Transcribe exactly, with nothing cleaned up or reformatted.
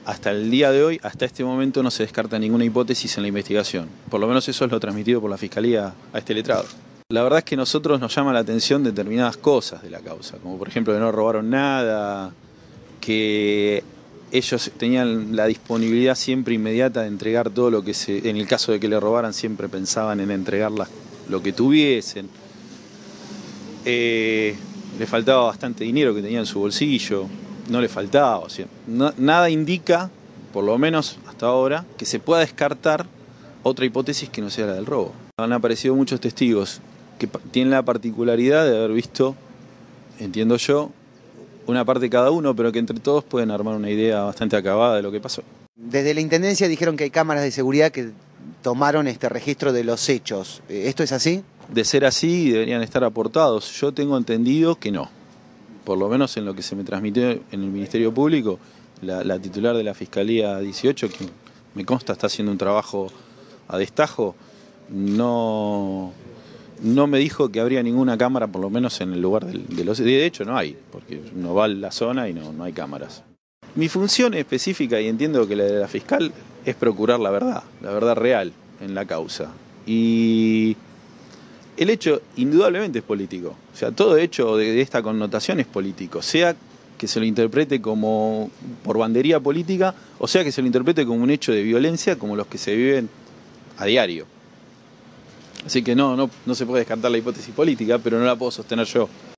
hasta el día de hoy, hasta este momento, no se descarta ninguna hipótesis en la investigación. Por lo menos eso es lo transmitido por la Fiscalía a este letrado. La verdad es que a nosotros nos llama la atención determinadas cosas de la causa, como por ejemplo que no robaron nada, que ellos tenían la disponibilidad siempre inmediata de entregar todo lo que se... En el caso de que le robaran, siempre pensaban en entregar lo que tuviesen. Eh, le faltaba bastante dinero que tenía en su bolsillo, no le faltaba. O sea, no, nada indica, por lo menos hasta ahora, que se pueda descartar otra hipótesis que no sea la del robo. Han aparecido muchos testigos que tienen la particularidad de haber visto, entiendo yo, una parte cada uno, pero que entre todos pueden armar una idea bastante acabada de lo que pasó. Desde la Intendencia dijeron que hay cámaras de seguridad que tomaron este registro de los hechos. ¿Esto es así? De ser así, deberían estar aportados. Yo tengo entendido que no. Por lo menos en lo que se me transmitió en el Ministerio Público, la, la titular de la Fiscalía dieciocho, que me consta está haciendo un trabajo a destajo, no... No me dijo que habría ninguna cámara, por lo menos en el lugar de, de los... De hecho, no hay, porque uno va a la zona y no, no hay cámaras. Mi función específica, y entiendo que la de la fiscal, es procurar la verdad, la verdad real en la causa. Y el hecho, indudablemente, es político. O sea, todo hecho de, de esta connotación es político, sea que se lo interprete como por bandería política, o sea que se lo interprete como un hecho de violencia, como los que se viven a diario. Así que no, no, no se puede descartar la hipótesis política, pero no la puedo sostener yo.